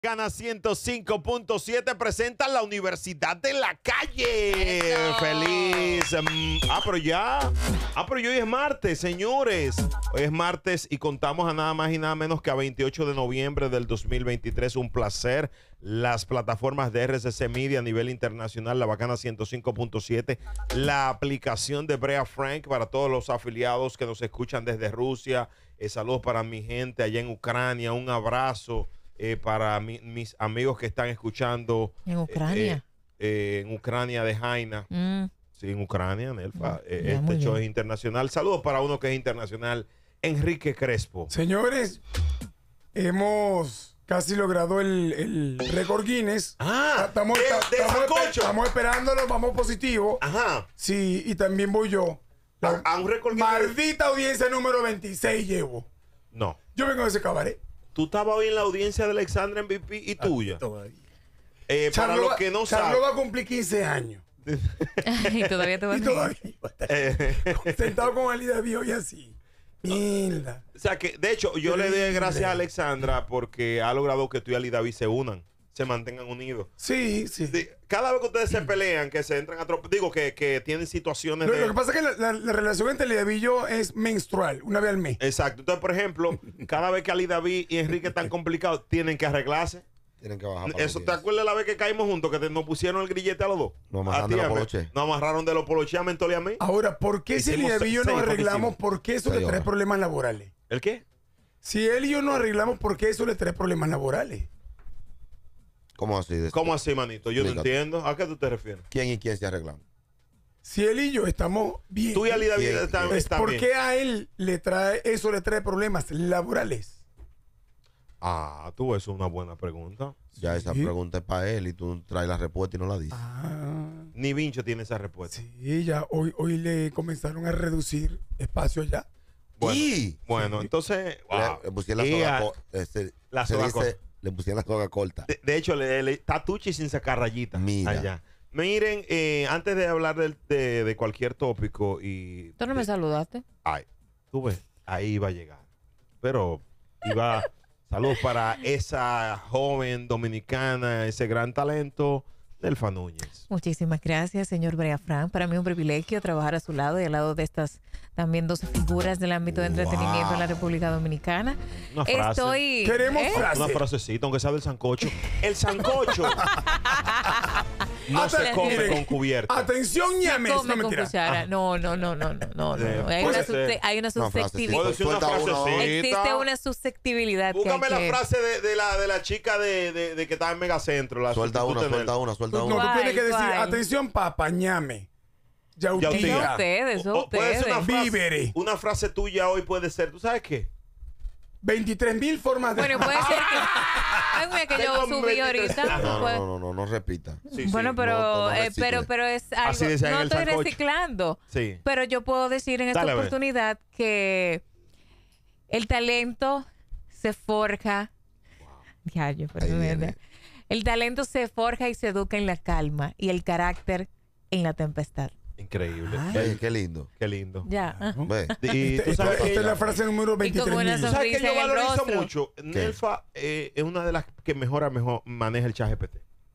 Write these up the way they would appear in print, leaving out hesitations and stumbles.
Bacana 105.7 presenta la Universidad de la Calle. Eso. Feliz. Pero hoy es martes, señores. Hoy es martes y contamos a nada más y nada menos que a 28 de noviembre del 2023. Un placer. Las plataformas de RCC Media a nivel internacional, la Bacana 105.7, la aplicación de Brea Frank para todos los afiliados que nos escuchan desde Rusia. Saludos para mi gente allá en Ucrania. Un abrazo. Para mis amigos que están escuchando en Ucrania. En Ucrania de Jaina. Sí, en Ucrania, Nelfa. Este show es internacional. Saludos para uno que es internacional, Enrique Crespo. Señores, hemos casi logrado el récord Guinness. Estamos esperándolo, vamos positivo. Ajá. Sí, y también voy yo. A un récord Guinness. Maldita audiencia número 26 llevo. No. Yo vengo de ese cabaret. Tú estabas hoy en la audiencia de Alexandra MVP y tuya. Todavía. Para los que no saben. Charlo va a cumplir 15 años. Y todavía te vas Y todavía va a estar sentado con Ali David hoy así. Mierda. O sea que, de hecho, yo le doy gracias a Alexandra porque ha logrado que tú y Ali David se unan, se mantengan unidos. Sí. Cada vez que ustedes se pelean, que se entran a digo que tienen situaciones Lo que pasa es que la relación entre Ali David y yo es menstrual, una vez al mes. Exacto. Entonces, por ejemplo, cada vez que Ali David y Enrique están complicados, tienen que arreglarse. Tienen que bajar. Eso, ¿te acuerdas la vez que caímos juntos? Que nos pusieron el grillete a los dos. Nos amarraron de los poloches. Nos amarraron de los poloches a Mentol y a mí. Ahora, ¿por qué si Ali David y yo nos arreglamos? ¿Por qué eso le trae problemas laborales? ¿El qué? Si él y yo nos arreglamos, ¿por qué eso le trae problemas laborales? ¿Cómo así? ¿Cómo así, manito? Yo no entiendo. ¿A qué tú te refieres? ¿Quién y quién se arreglan? Si él y yo estamos bien. Tú y Ali David están bien. ¿Por qué a él le trae problemas laborales? Tú, eso es una buena pregunta. Ya esa pregunta es para él y tú traes la respuesta y no la dices. Ni Vincho tiene esa respuesta. Sí, ya hoy le comenzaron a reducir espacio ya. Bueno, entonces le pusieron le pusieron la soga corta. De hecho, le está tuchi sin sacar rayitas. Mira. Allá. Miren, antes de hablar de cualquier tópico y... ¿Tú no me saludaste? Ay, tú ves, ahí iba a llegar. Pero iba... Saludos para esa joven dominicana, ese gran talento, Nelfa Núñez. Muchísimas gracias, señor Brea Frank. Para mí es un privilegio trabajar a su lado y al lado de estas también dos figuras del ámbito de entretenimiento en la República Dominicana. Una frase. Queremos frase. Una frasecita, aunque sea del sancocho. El sancocho no se come con cubierta. Atención, ñames. Come con cuchara. No. Hay una susceptibilidad. Existe una susceptibilidad. Búscame la frase de la chica de que estaba en Megacentro. Suelta una. No, tú tienes que decir, atención, papá, ñame. Yautía. Ustedes. Puede ser Víveres. una frase tuya hoy puede ser, ¿tú sabes qué? 23,000 formas de... Bueno, puede ser que yo subí ahorita. No repita. Sí, bueno, pero es algo, no estoy reciclando. Sí. Pero yo puedo decir en esta oportunidad que el talento se forja. El talento se forja y se educa en la calma y el carácter en la tempestad. Increíble. Qué lindo. Qué lindo. Ya. Y tú sabes Esta es la frase número 23,000. ¿Tú sabes que yo valorizo rostro mucho? Nelfa es una de las que mejor maneja el ChatGPT.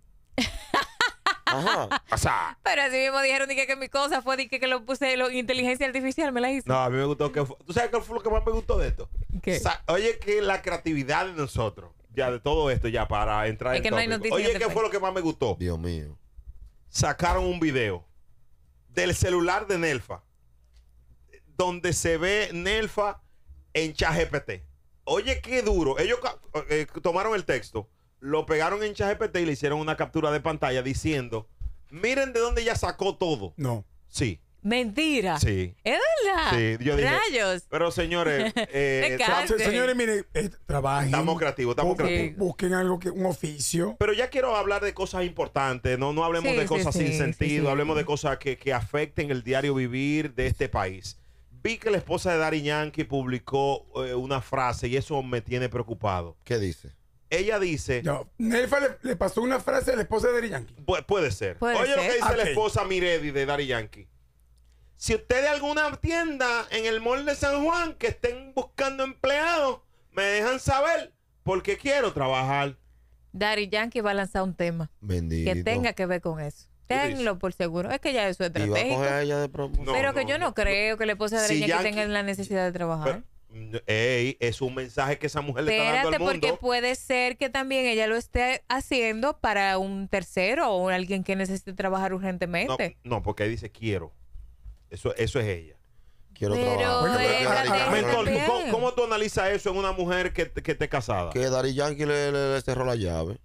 Ajá. O sea, pero así mismo dijeron que mi cosa fue que lo puse inteligencia artificial, me la hice. no, a mí me gustó que ¿tú sabes qué fue lo que más me gustó de esto? ¿Qué? O sea, oye, que la creatividad de nosotros, ya de todo esto, ya para entrar Es que no hay noticias oye, de ¿qué fue lo que más me gustó? Dios mío. Sacaron un video del celular de Nelfa donde se ve Nelfa en ChatGPT. Oye, qué duro. Ellos tomaron el texto, lo pegaron en ChatGPT y le hicieron una captura de pantalla diciendo, miren de dónde ella sacó todo. No. Sí. Mentira. Sí. ¿Es verdad? Sí, yo dije, rayos. pero señores, Señores, miren, trabajen. Estamos creativos. Busquen algo, un oficio. Pero ya quiero hablar de cosas importantes. No hablemos de cosas sin sentido. Hablemos de cosas que afecten el diario vivir de este país. Vi que la esposa de Daddy Yankee publicó una frase y eso me tiene preocupado. ¿Qué dice? Ella dice... No, Nelfa le pasó una frase a la esposa de Daddy Yankee. Puede ser. Oye lo que dice la esposa Miredi de Daddy Yankee. Si usted de alguna tienda en el mall de San Juan que estén buscando empleados, me dejan saber porque quiero trabajar. Daddy Yankee va a lanzar un tema Bendito. que tenga que ver con eso. Tenlo por seguro. Es que ya eso es Y va a estratégico. coger a ella de promo. No, Pero que yo no creo que la esposa de Daddy Si Yankee Yankee- tenga la necesidad de trabajar. Ey, es un mensaje que esa mujer le está dando Espérate, al mundo. porque puede ser que también ella lo esté haciendo para un tercero o alguien que necesite trabajar No, urgentemente. no, porque ahí dice quiero. Eso es ella. Quiero Pero trabajar. Bueno, pero ella Daddy deja Yankee- Mentor, también. ¿cómo tú analizas eso en una mujer que esté casada? Que Daddy Yankee le cerró la llave.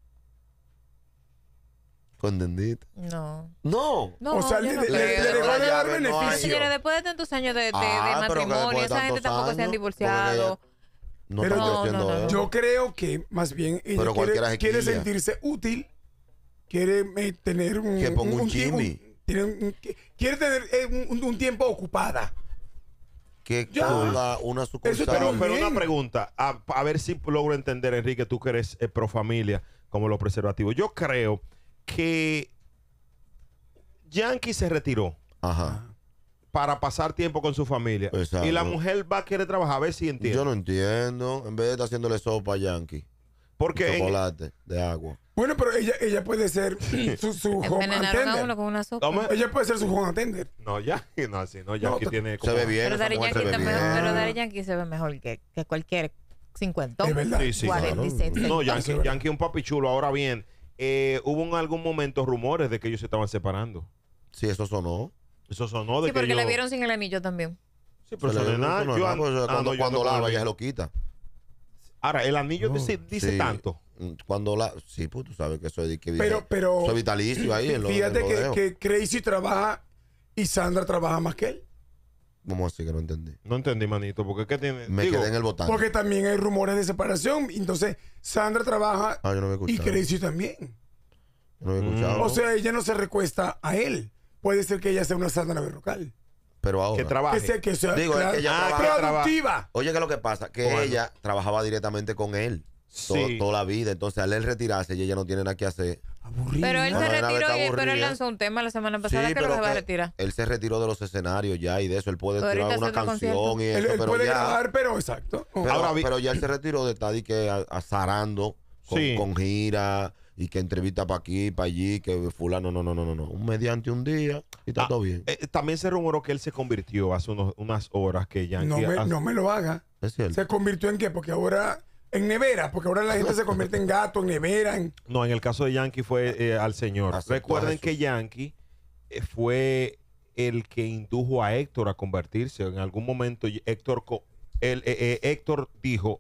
¿Entendiste? No. No. No, O sea, yo le no le- creo. le dejó de dar No hay- Pero beneficio. señores, después de tantos años de Pero que matrimonio, después de esa gente tantos tampoco se han años, divorciado. No Pero está no, haciendo no, no. eso. Yo creo que más bien ella Pero cualquiera se quiere quilla. sentirse útil, quiere tener un... Que ponga un tiempo- chimi. quiere tener un tiempo ocupada. Que Ya. ponga una Eso sucursal. está Pero bien. una pregunta, a ver si logro entender, Enrique, tú que eres pro familia, como los preservativos. Yo creo que Yankee se retiró Ajá. para pasar tiempo con su familia. Exacto. Y la mujer va a querer trabajar, a ver si entiende. Yo no entiendo. En vez de estar haciéndole sopa a Yankee. Porque en- Chocolate de agua. Bueno, pero ella puede ser su home Envenenaron a uno attender. con una sopa. ¿Cómo? Ella puede ser su home attender. No, Yankee no así, no, Yankee No, tiene Se como... ve bien. Pero esa Daddy mujer Yankee se ve está bien. mejor, pero Daddy Yankee se ve mejor que cualquier 50. Es verdad. Sí, sí, 46. No, Eso Yankee, es verdad. Yankee es un papi chulo. Ahora bien, hubo en algún momento rumores de que ellos se estaban separando. Sí, eso sonó. Eso sonó de Sí, que porque la ellos- vieron sin el anillo también. Sí, pero Se eso le- no es nada. no, Yo no, an- pues, ah, cuando no, yo cuando ando con lava, el ella se anillo. lo quita. Ahora, el anillo Oh, dice Sí. tanto. Cuando la... Sí, pues tú sabes que eso es... Que Pero eso es vitalicio ahí en lo fíjate en el rodeo. que Crazy trabaja y Sandra trabaja más que él. ¿Cómo así que no entendí? No entendí, manito, porque ¿qué tiene? Me Digo, quedé en el botán. Porque también hay rumores de separación. Entonces, Sandra trabaja Ah, yo no me y escuchaba. Crazy también. Yo no me escuchaba. O sea, ella no se recuesta a él. Puede ser que ella sea una Sandra Berrocal. Pero ahora... que trabaje. Que sea Digo, es que ella trabaja- productiva. Oye, ¿qué es lo que pasa? Que Bueno. ella trabajaba directamente con él. Sí. Toda la vida. Entonces, al él retirarse y ella no tiene nada que hacer. Aburrida. Pero él Bueno, se de una vez retiró, está pero él aburrida. lanzó un tema la semana pasada que lo pero va a que retirar. él se retiró de los escenarios ya y de eso. Él puede Pero tirar ahorita una hace otro canción y eso. Él pero puede ya, grabar, pero exacto. pero, Ahora vi- pero ya él se retiró de estar y que azarando con, Sí. con gira y que entrevista para aquí, para allí, que fulano, no. Un mediante un día y está todo bien. También se rumoró que él se convirtió hace unas horas que Yankee... No me lo haga. Es cierto. ¿Se convirtió en qué? Porque ahora en nevera, porque ahora la gente se convierte en gato, en nevera, en... No, en el caso de Yankee fue al señor. Aceptó a Recuerden Jesús. que Yankee fue el que indujo a Héctor a convertirse. En algún momento Héctor dijo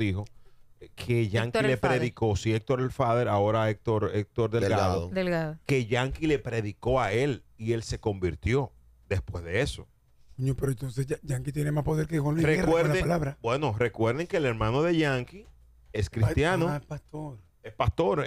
que Yankee Héctor el le Father. predicó, si Héctor el Father, ahora Héctor Delgado, Delgado. Delgado. que Yankee le predicó a él y él se convirtió después de eso. Coño, pero entonces Yankee tiene más poder que Juan Luis Guerra con la palabra. Recuerden que el hermano de Yankee es cristiano, Ah, pastor. es pastor,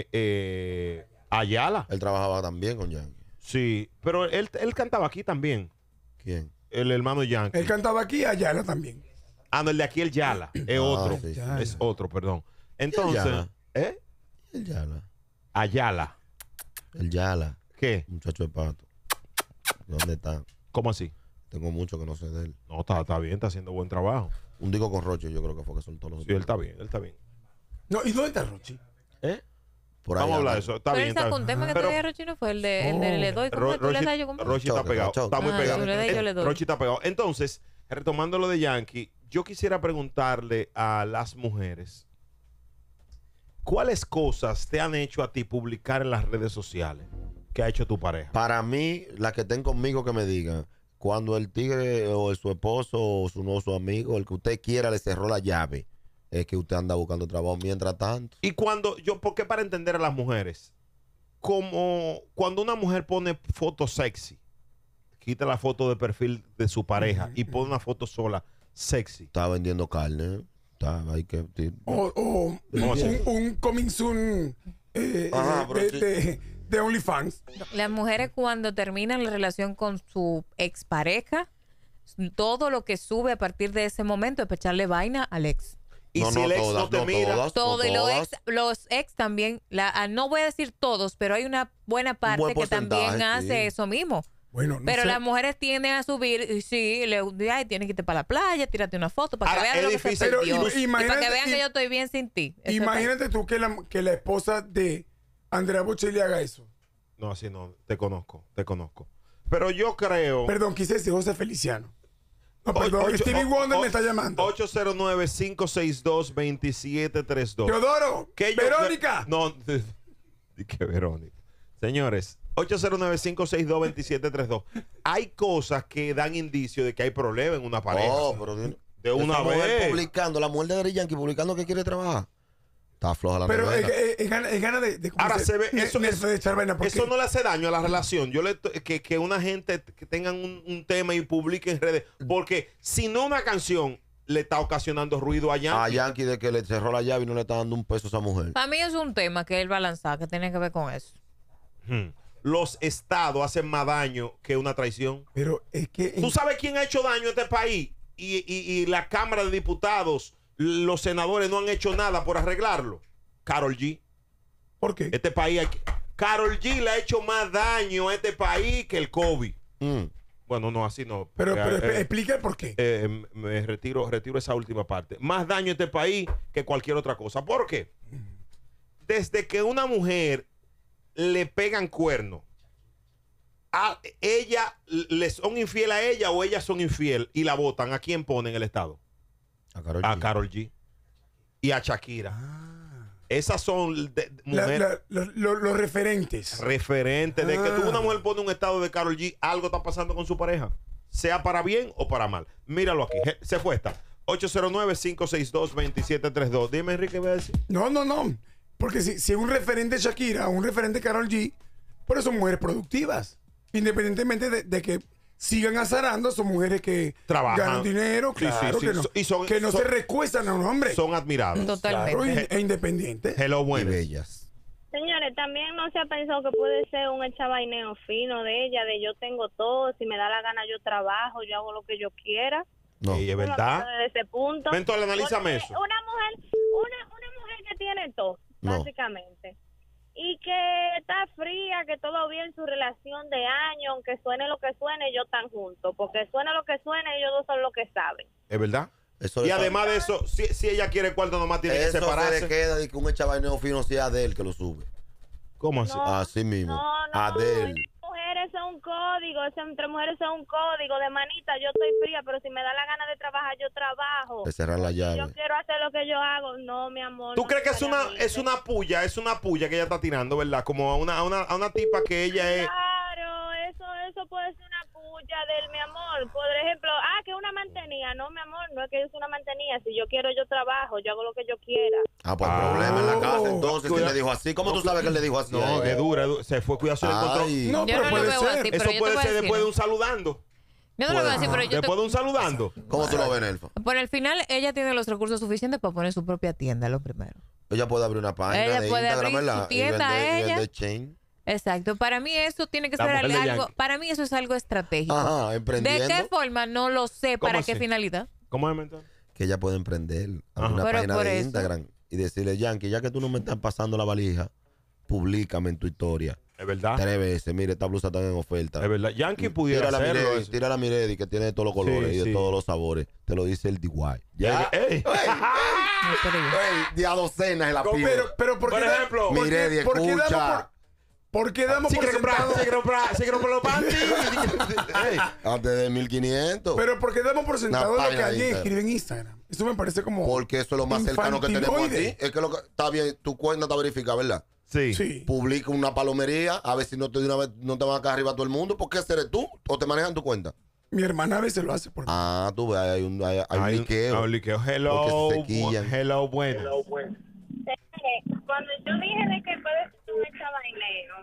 Ayala. Él trabajaba también con Yankee. Sí, pero él cantaba aquí también, ¿Quién? el hermano Yankee. Él cantaba aquí, Ayala también. Ah, no, el de aquí, el Yala, es Ah, otro. sí, sí. Yala. Es otro, perdón. Entonces, Yala? ¿eh? El Yala. Ayala. El Yala. ¿Qué? Muchacho de pato. ¿Dónde está? ¿Cómo así? Tengo mucho que no sé de él. No, está bien, está haciendo buen trabajo. Un disco con Roche, yo creo que fue que soltó los Sí, él está bien, él está bien. No, ¿y dónde está Rochi? ¿Eh? Por ahí Vamos a hablar de anda. eso. Está Pero bien, él sacó está un bien. tema que Pero todavía Rochi no fue, el de Le Doy. ¿Cómo Ro- es? ¿Tú le Rochi- das yo como? Rochi está Choque, pegado. choque. Está muy Ah, pegado. yo le doy, yo le doy. Rochi está pegado. Entonces, retomando lo de Yankee, yo quisiera preguntarle a las mujeres, ¿cuáles cosas te han hecho a ti publicar en las redes sociales que ha hecho tu pareja? Para mí, las que estén conmigo que me digan, cuando el tigre o su esposo o su nuevo su amigo, el que usted quiera, le cerró la llave, es que usted anda buscando trabajo mientras tanto. Y ¿por qué para entender a las mujeres? Como cuando una mujer pone foto sexy, quita la foto de perfil de su pareja y pone una foto sola sexy. Está vendiendo carne. Hay que... O ¿Cómo así? un coming soon Ajá, pero de OnlyFans. Las mujeres cuando terminan la relación con su expareja, todo lo que sube a partir de ese momento es para echarle vaina al ex. Y No, si no el ex todas, no te no mira, todas. Todo, y todas. los ex también, no voy a decir todos, pero hay una buena parte buen que también porcentaje, hace sí. eso mismo. Bueno, no Pero sé. las mujeres tienden a subir y sí, ay, tienes que irte para la playa, tírate una foto para Ahora, que vean es lo que se difícil. perdió. Pero Y para que imagínate- vean que yo estoy bien sin ti. Eso Imagínate tú que la esposa de Andrea Bocelli haga eso. No, así no. Te conozco. Pero yo creo... Perdón, quise decir José Feliciano. No, perdón, Stevie Wonder me está llamando. 809-562-2732. Teodoro, Que yo- Verónica. No, que Verónica. Señores, 809-562-2732. Hay cosas que dan indicio de que hay problema en una pareja. Oh, pero de una esa mujer vez. publicando, la mujer de Daddy Yankee publicando que quiere trabajar. Está floja la Pero novela. es gana de ¿cómo Ahora se ve, eso de echar vaina, porque no le hace daño a la relación. Que una gente que tengan un tema y publique en redes. Porque si no una canción le está ocasionando ruido a A Yankee. Yankee de que le cerró la llave y no le está dando un peso a esa mujer. Para mí es un tema que él va a lanzar que tiene que ver con eso. Los estados hacen más daño que una traición. Pero es que ¿Tú sabes quién ha hecho daño a este país? Y la Cámara de Diputados, los senadores no han hecho nada por arreglarlo. Karol G. ¿Por qué? Este país, Karol G le ha hecho más daño a este país que el COVID. Bueno, no, así no. Pero Porque, explica el por qué. me retiro esa última parte. Más daño a este país que cualquier otra cosa. ¿Por qué? Desde que una mujer le pegan cuernos, a ella le son infiel a ella o ellas son infiel y la votan, ¿a quién ponen el Estado? A Karol A G. Karol G y a Shakira. Esas son mujeres Los referentes. referentes de que tú una mujer pone un estado de Karol G, algo está pasando con su pareja, sea para bien o para mal. Míralo aquí, se fue esta. 809-562-2732. Dime, Enrique, voy a decir. No. Porque si un referente Shakira o un referente Karol G, por eso son mujeres productivas. Independientemente de que sigan azarando, son mujeres que Trabajan. ganan dinero, Sí, claro, sí, que no, y son- que no son- se recuestan a un hombre. Son admirados. Totalmente. Claro, e independientes. Hello, Y buenas. bellas. Señores, también no se ha pensado que puede ser un echabaineo fino de ella, de yo tengo todo, si me da la gana yo trabajo, yo hago lo que yo quiera. No. Sí, es Uno verdad. desde ese punto. Mentor, analízame Porque eso. Una mujer que tiene todo, No. básicamente. Y que está fría, que todo bien su relación de años, aunque suene lo que suene, ellos están juntos. Porque suene lo que suene, ellos dos son lo que saben. Es verdad. Eso Y le- además de eso, si ella quiere cuarto, nomás tiene que eso se separarse. le queda de que un echabaineo fino sea de él que lo sube. ¿Cómo así? No. Así mismo. No, Adel. mujeres son un código, entre mujeres son un código de manita, yo estoy fría, pero si me da la gana de trabajar, yo trabajo. De cerrar la Si llave. yo quiero hacer lo que yo hago, no, mi amor. ¿Tú no crees que es necesariamente. una puya que ella está tirando, verdad? Como a una tipa que ella es... Claro, eso puede ser una puya del mi amor. Por ejemplo, que una mantenida. No, mi amor, no es que yo soy una mantenida. Si yo quiero, yo trabajo, yo hago lo que yo quiera. Ah, pues problema en la casa. Entonces, si Cuida- le dijo así, ¿cómo tú sabes que él le dijo así? a No, ella? es dura. Se fue, cuidado, se le encontró. Ay. No, Yo pero no lo puede veo ser. así, pero Eso yo te puede voy a ser decir. después de un saludando. Yo no lo veo así, pero yo Después de un saludando. ¿Cómo tú lo ves, Nelfa? Por el final, ella tiene los recursos suficientes para poner su propia tienda, lo primero. Ella puede abrir una página Ella de puede Instagram, abrir su ¿verdad? tienda, y ella. vender chain. Exacto. Para mí eso tiene que La ser mujer de algo, Yankee. para mí eso es algo estratégico. Ajá, ¿De emprendiendo. qué forma? No lo sé. ¿Cómo ¿Para qué así? finalidad? ¿Cómo es, mentor? Que ella puede emprender, Ajá. abrir una Pero página por de eso- Instagram y decirle, Yankee, ya que tú no me estás pasando la valija, públicame en tu historia. Es verdad. 3 veces, mire, esta blusa está en oferta. Es verdad. Yankee pudiera Tira la hacerlo. Miredi, eso. tira la Miredi que tiene de todos los colores Sí, y de sí. todos los sabores. Te lo dice el DIY. Ya. Ey. No, pero yo- De a docenas en la pila. Pero ¿por Por qué ejemplo, por qué- Miredi, por qué damos escucha. ¿por qué damos Si por quiere comprar, sentado? si quiere comprar los panties. Ey. Antes de 1500. Pero ¿por qué damos por sentado lo que página de alguien Instagram. escribe en Instagram? Eso me parece como Porque eso es lo más cercano que tenemos a ti. infantiloide. Es que lo que está bien, tu cuenta está verificada, ¿verdad? Sí. Sí. Publica una palomería, a ver si no te, de una vez, no te van a caer arriba todo el mundo. ¿Por qué eres tú? ¿O te manejan tu cuenta? Mi hermana a veces lo hace por mí. Ah, tú ves, hay un liqueo. Hay un liqueo. Hello. Porque se sequillan. Hello, bueno. Cuando yo dije de que puede ser un echabaineo,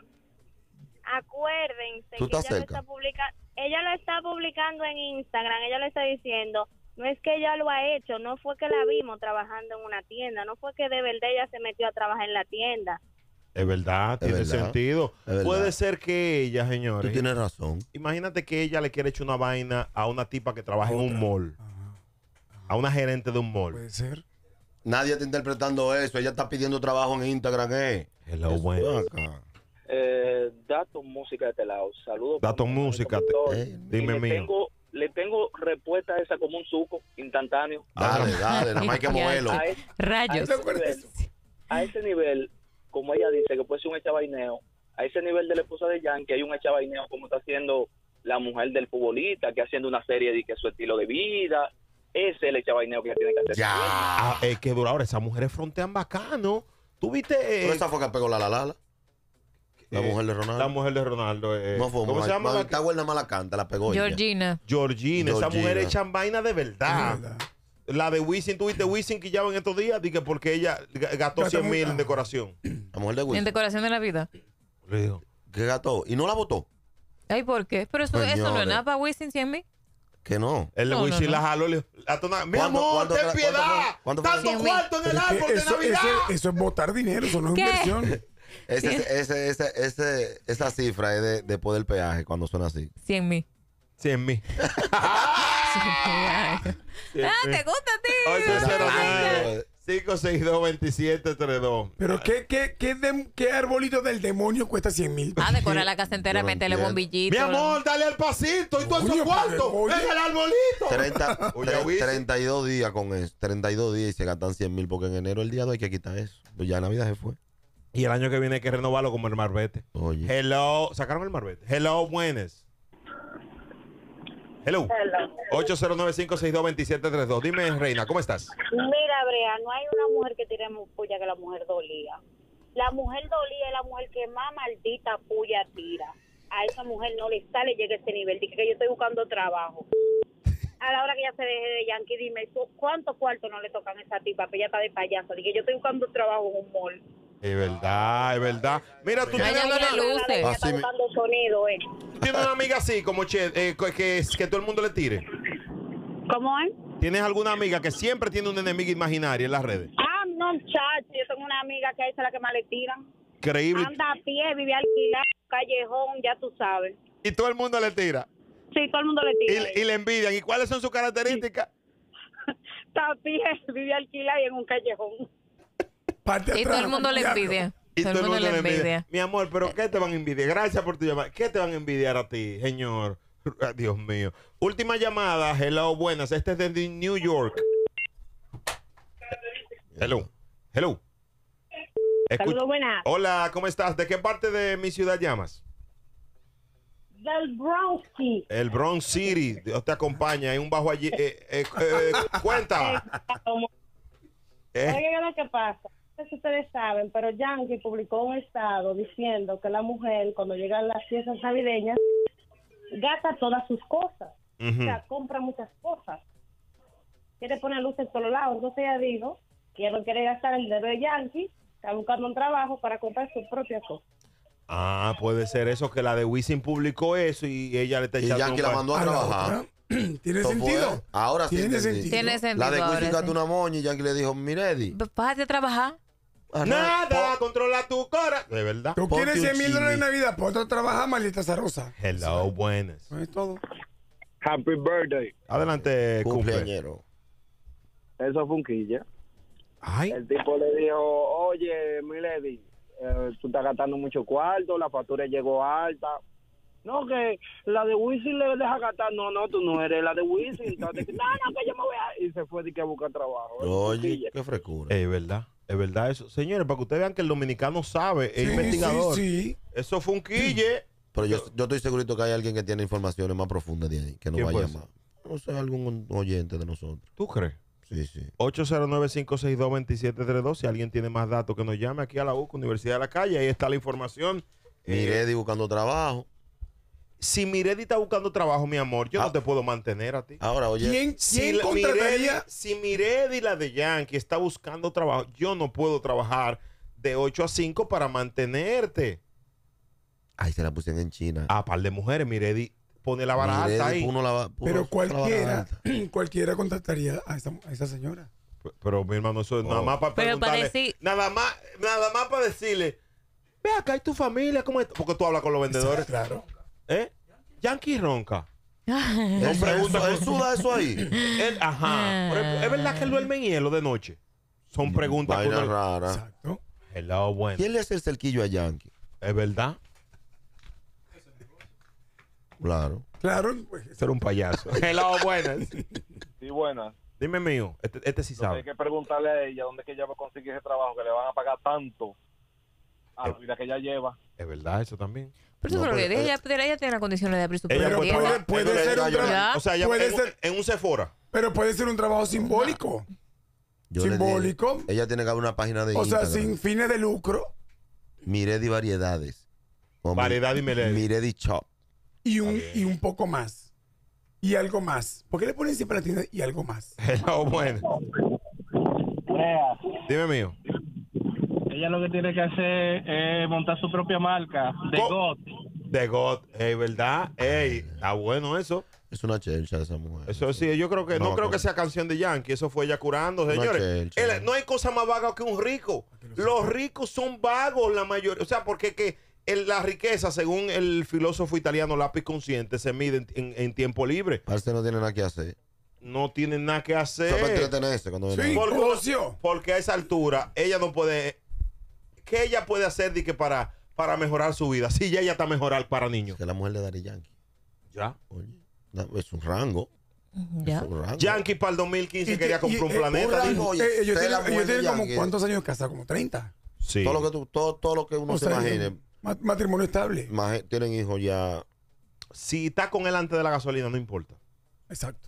acuérdense ¿Tú que estás cerca? ella lo está publicando en Instagram, ella lo está diciendo, no es que ella lo ha hecho, no fue que la vimos trabajando en una tienda, no fue que de verdad ella se metió a trabajar en la tienda. Es verdad, Es tiene verdad. sentido. Es verdad. Puede ser que ella, Tú señores. tienes razón. Imagínate que ella le quiere echar una vaina a una tipa que trabaja en un mall. A una gerente de un mall. Puede ser. Nadie está interpretando eso. Ella está pidiendo trabajo en Instagram, Hello, Eso, bueno. ven acá. Datos música de este lado. Saludos. Datos música. Dime mío. Le tengo respuesta a esa como un suco instantáneo. Dale, nada más hay que moverlo. Rayos. A ese nivel, como ella dice, que puede ser un echabaineo, a ese nivel de la esposa de Yankee hay un echabaineo como está haciendo la mujer del futbolista, que haciendo una serie de que su estilo de vida. Ese es el echabaineo que ella tiene que hacer. Ya. Que dura ahora. Esas mujeres frontean bacano. ¿Tú viste? Pero esa fue que pegó la mujer de Ronaldo. La mujer de Ronaldo. No fue ¿Cómo se llama? Esta buena mala canta, la pegó Georgina. Georgina. Esas mujeres echan vaina de verdad. Es verdad. La de Wisin, ¿tuviste Wisin que ya en estos días? Dije porque ella gastó 100,000 en decoración. La mujer de Wisin. En decoración de la vida. ¿Qué gastó? ¿Y no la votó? Ay, ¿por qué? Pero eso no es nada para Wisin 100,000. Que no. El de No, Wisin no, no. la jaló. Mi amor, ten piedad. ¿Cuánto fue? Tanto cuarto en el Pero es que árbol de Navidad. eso es botar dinero, eso no es ¿Qué? inversión. Esa cifra es después del peaje, cuando suena así. 100,000. 100,000. ¿Te gusta a ti? 562-2732. Pero ¿qué arbolito del demonio cuesta 100,000? Decora la casa entera, Yo no métele entiendo. bombillito. Mi amor, dale al pasito y tú Coño, esos cuartos. oye. ¡Es el arbolito! Oye, Wisin. 32 días con eso. 32 días y se gastan 100,000 porque en enero el día 2 hay que quitar eso. Pues ya Navidad se fue. Y el año que viene hay que renovarlo como el Marbete. Oye. Hello. ¿Sacaron el Marbete? Hello, buenas. Hello. 809-562-2732. Dime, Reina, ¿cómo estás? Mira, Brea, no hay una mujer que tire más puya que la mujer dolía. La mujer dolía es la mujer que más maldita puya tira. A esa mujer no le sale, llega a ese nivel. Dice que yo estoy buscando trabajo. A la hora que ella se deje de Yankee, dime, ¿cuántos cuartos no le tocan a esa tipa? Que ella está de payaso. Dice que yo estoy buscando trabajo en un mall. Es verdad, es verdad. Mira, tú Ella tienes no le una, luce. Ella está buscando sonido, tú tienes una amiga así, como Che, que todo el mundo le tire. ¿Cómo es? ¿Tienes alguna amiga que siempre tiene una enemiga imaginaria en las redes? No, muchacho, yo tengo una amiga que a esa es la que más le tiran. Increíble. Anda a pie, vive alquilado, callejón, ya tú sabes. Y todo el mundo le tira. Sí, todo el mundo le tira. Y le envidian. ¿Y cuáles son sus características? Está a pie, vive alquilado y en un callejón. Y todo el mundo le envidia. Y Todo el mundo le envidia. Mi amor, pero ¿qué te van a envidiar? Gracias por tu llamada. ¿Qué te van a envidiar a ti, señor? Dios mío. Última llamada. Hello, buenas. Este es de New York. Hello. Hello. Saludos, buenas. Hola, ¿cómo estás? ¿De qué parte de mi ciudad llamas? Del Bronx. El Bronx City. Dios te acompaña. Hay un bajo allí. Cuenta. Oigan lo que pasa. No sé si ustedes saben, pero Yankee publicó un estado diciendo que la mujer, cuando llegan las fiestas navideñas, gasta todas sus cosas. O sea, compra muchas cosas. Quiere poner luces por los lados. Entonces ella dijo que ella no quiere gastar el dinero de Yankee, está buscando un trabajo para comprar sus propias cosas. Ah, puede ser eso, que la de Wisin publicó eso y ella le está Y echando Yankee la mandó a trabajar. ¿Tiene Eso sentido? fue. Ahora sí. Tiene entendí. sentido. Tiene sentido. La de ahora Wisin gastó sí. una moña y Yankee le dijo, Miredi. Bájate a trabajar. Nada, controla tu cara. De verdad. ¿Tú Ponte quieres un 100,000 dólares en chimi. Navidad? Ponte a trabajar, maldita zarosa. Hello, buenas. No es todo. Happy birthday. Adelante, cumple. Cumpleañero. Eso fue un quilla. Ay, El tipo le dijo, oye, Milady, tú estás gastando mucho cuarto, la factura llegó alta. No, que la de Wisin le deja gastar. No, tú no eres la de Wisin. Entonces, no, que yo me voy a... Y se fue de que a buscar trabajo. Oye, qué frescura. es verdad eso. Señores, para que ustedes vean que el dominicano sabe, es investigador. Sí. Eso fue un quille. Pero yo estoy segurito que hay alguien que tiene informaciones más profundas de ahí, que nos ¿Quién va a puede llamar. No sé, algún oyente de nosotros. ¿Tú crees? Sí. 809-562-2732. Si alguien tiene más datos, que nos llame aquí a la UCA, Universidad de la Calle. Ahí está la información. Miredi buscando trabajo. Si Miredi está buscando trabajo, mi amor, yo no te puedo mantener a ti. Ahora, oye. ¿Quién Si contrataría? si Miredi, la de Yankee, está buscando trabajo, yo no puedo trabajar de 8 a 5 para mantenerte. Ay, se la pusieron en China. A par de mujeres, Miredi pone la vara alta ahí. Pero cualquiera contrataría a esa señora. Pero mi hermano, eso es nada más para Pero para preguntarle. decir- Nada más para decirle, ve acá, ¿y tu familia? ¿Cómo está? Porque tú hablas con los vendedores. Claro. ¿Eh? Yankee ronca. Él pregunta- él suda eso ahí. Ajá. ¿Es verdad que él duerme en hielo de noche? Son preguntas que Vaina uno... rara. Exacto. Hello, bueno. ¿Quién le hace el cerquillo a Yankee? ¿Es verdad? Claro. Claro, pues, Ser un payaso. Hello, buenas. Sí, buena. Dime mío, este sí Hay sabe. que preguntarle a ella dónde es que ella va a conseguir ese trabajo, que le van a pagar tanto a la vida que ella lleva. Es verdad, eso también. Pero eso No, es lo que pero- ella tiene las condiciones de abrir su Ella propia puede- tienda. puede ser un trabajo. O sea, ella Puede en, ser- en un Sephora. pero puede ser un trabajo simbólico. Yo le Simbólico. dije, ella tiene que haber una página de O sea, Instagram. sin fines de lucro Miredi Variedades. O Variedad y Miredi. Miredi Shop. y un poco más. Y algo más. ¿Por qué le ponen siempre a la tienda y algo más? Hello, buenas. Dime mío. Ella lo que tiene que hacer es montar su propia marca de Co- GOT. De God, ¿verdad? Ey, está bueno eso. Es una chelcha esa mujer. Eso sí, yo creo que no creo No, que sea canción de Yankee, eso fue ella curando, Una señores. chelcha. No hay cosa más vaga que un rico. Los ricos son vagos la mayoría, o sea, porque la riqueza, según el filósofo italiano Lápiz Consciente, se mide en tiempo libre. Parece que no tiene nada que hacer. No tienen nada que hacer. Solo para entretenerse cuando viene. Sí. Porque, Ocio. porque a esa altura ella no puede. ¿Qué ella puede hacer de que para mejorar su vida? Si ya ella está mejorar para niños. Que la mujer de Daddy Yankee. Ya. Oye, es un rango. Ya. Es un rango. Yankee para el 2015 Y- quería y- comprar un un planeta. rango. dijo. Oye, Ellos usted la tienen, mujer de como Yankee. ¿cuántos años casados? Como 30. Sí. Todo lo que todo lo que uno O se sea, imagine. matrimonio estable. Tienen hijos ya. Si está con él antes de la gasolina, no importa. Exacto.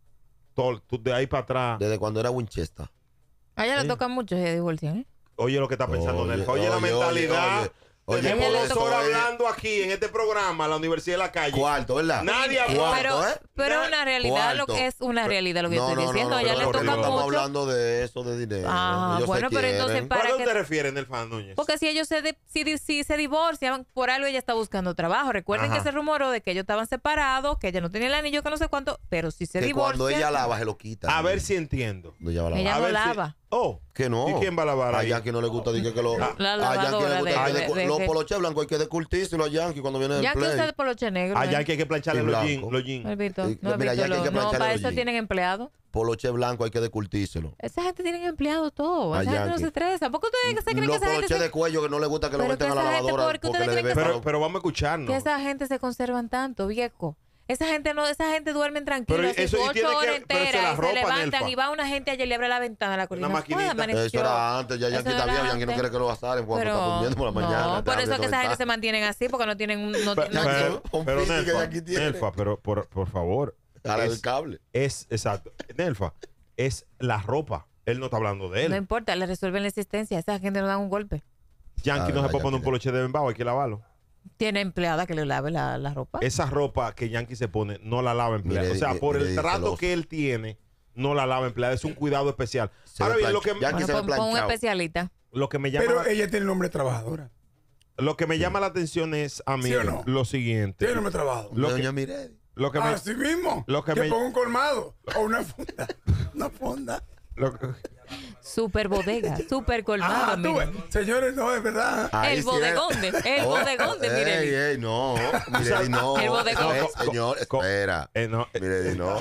De ahí para atrás. Desde cuando era Winchester. A ella Sí. le toca mucho ese divorcio, ¿eh? Oye lo que está pensando Oye, Nelfa. Oye, la oye, mentalidad. oye, Tenemos oye, 2 esto horas es- hablando aquí en este programa, la Universidad de la Calle. Cuarto, ¿verdad? Nadie habló. Cuarto, Pero, ¿eh? pero es una realidad lo Cuarto. que es una realidad lo que No, estoy no, diciendo. no, a ella pero le no, toca no estamos mucho. hablando de eso, de dinero. Ah, Ellos bueno, se pero entonces quieren. para ¿Para qué que- te refieres, Nelfa Núñez? Porque si ellos si se divorcian, por algo ella está buscando trabajo. Recuerden Ajá. que se rumoró de que ellos estaban separados, que ella no tenía el anillo, que no sé cuánto, pero si se Que cuando divorcian, ella lava se lo quita. A ver si entiendo. Cuando ella va a lavar. Ella A no ver si- lava. Oh, Que no. ¿y quién va a lavar A ahí? Yankee no le gusta que lo. La a Yankee le lavadora gusta de- que de- los de- poloches blancos hay que decurtírselo a Yankee cuando viene del ya que play. usted poloche negro. Allá hay que plancharle Y los blanco. jeans. Los jeans. No he visto, Sí, no he mira, visto ya que hay que no, plancharle para los eso jeans. tienen empleados. Poloche blanco hay que decurtírselo. Esa gente tiene empleado todo. A Esa gente no Yankee. se estresa. ¿Por qué ustedes se creen que Los esa gente poloches se, de cuello que no le gusta que lo Pero metan que a la esa gente, lavadora ¿por qué porque ustedes le creen debe que Pero vamos a escucharnos. que esa gente se conservan tanto, viejo? Esa gente duermen tranquilo, Pero así eso, y 8 tiene que- horas pero se enteras, la y se ropa, levantan Nelfa. y va una gente allá y le abre la ventana a la cortina. maquinita. Eso era antes, ya Yankee Eso está era viejo, Yankee no antes. quiere que lo asaren cuando está durmiendo por la mañana. No, te por abre eso es que esa gente ventana. se mantienen así, porque no tienen un... No, Pero, no- un físico que Nelfa, Yankee tiene. Nelfa, pero por favor. Jala el Es, cable. exacto. Nelfa, es la ropa. Él no está hablando de él. no importa, le resuelven la existencia. Esa gente no dan un golpe. Yankee no se puede poner un poloche de bembao, hay que lavarlo. Tiene empleada que le lave la ropa. Esa ropa que Yankee se pone, no la lava empleada. Mire, O sea, mire, por el mire, trato celoso. que él tiene, no la lava empleada. Es un cuidado especial. Se Ahora ve bien, lo que, plancha- Yankee Bueno, se ve pon un planchado. especialista. lo que me llama, Pero ella tiene nombre de trabajadora. lo que me llama la atención es a mí ¿Sí o no? lo siguiente. Tiene nombre de trabajadora. Lo que- Doña Miredi. Lo que me, Así mismo. lo que que me- ponga un colmado o una funda. Una funda. lo que- Super bodega, super colmado. Ah, tú mire. ves. Señores, no, es verdad. Ahí El sí bodegón de, el Oh, bodegón de Miredi. Ey, no. Miredi no. El bodegón. Señor, espera. no, Miredi no.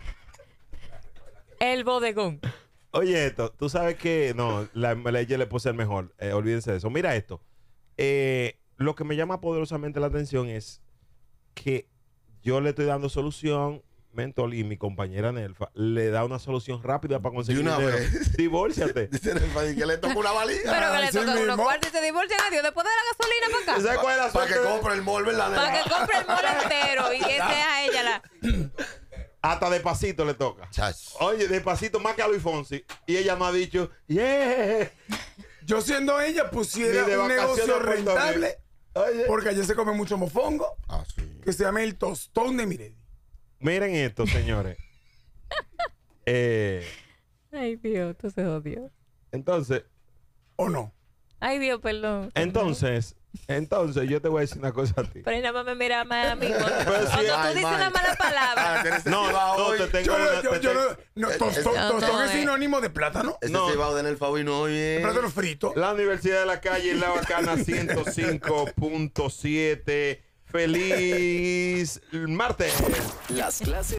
El bodegón. Oye, esto, tú sabes que no, la ley le puse el mejor. Olvídense de eso. Mira esto. Lo que me llama poderosamente la atención es que yo le estoy dando solución. Mentol y mi compañera Nelfa le da una solución rápida para conseguir De una dinero. vez. Divórciate. Dice el país que le toca una valija. Pero que le así tocan unos mismo. cuartos y se divorcian a Dios después de la gasolina para acá. ¿Sabes cuál es la Para que suerte? compre el mall, ¿verdad? Para que compre el mall entero y que sea ella la... Hasta despacito le toca. Chach. Oye, despacito más que a Luis Fonsi. Y ella me ha dicho, yeah. Yo siendo ella pusiera Ni de un vacaciones negocio a Puerto rentable. Oye. Porque allá se come mucho mofongo. Ah, sí. Que se llama el tostón de Miredi. Miren esto, señores. Ay, Dios, tú se jodió. Entonces, ¿O no? Ay, Dios, perdón. entonces, yo te voy a decir una cosa a ti. Pero nada más me mira más a mí. Cuando Pero sí, tú ay, dices man. una mala palabra. No, te tengo una. Tostón no, es sinónimo de plátano. Ese No. se va a dar en el Fabino, oye. Plátano frito. La Universidad de la Calle en La Bacana 105.7. Feliz martes. Las clases